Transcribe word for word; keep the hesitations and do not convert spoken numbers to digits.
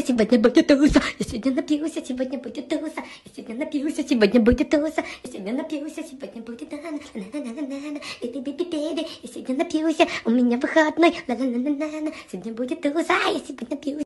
сегодня будет туса. Я сегодня напьюсь, сегодня будет туса. Я сегодня напьюсь, сегодня будет туса. Я сегодня напьюсь, сегодня будет на-на-на-на-на-на. И ты-би-би-би-би. Я сегодня напьюсь, у меня выходной. Ла-ла-ла-ла-ла. Сегодня будет туса, я сегодня напьюсь.